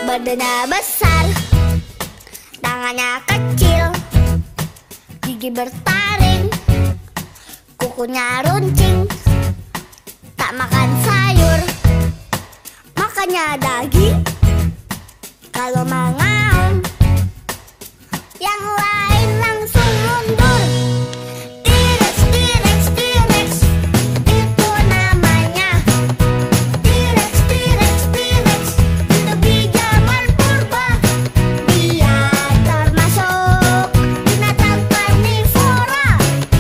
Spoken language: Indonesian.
Badannya besar, tangannya kecil, gigi bertaring, kukunya runcing. Tak makan sayur, makannya daging. Kalau mangan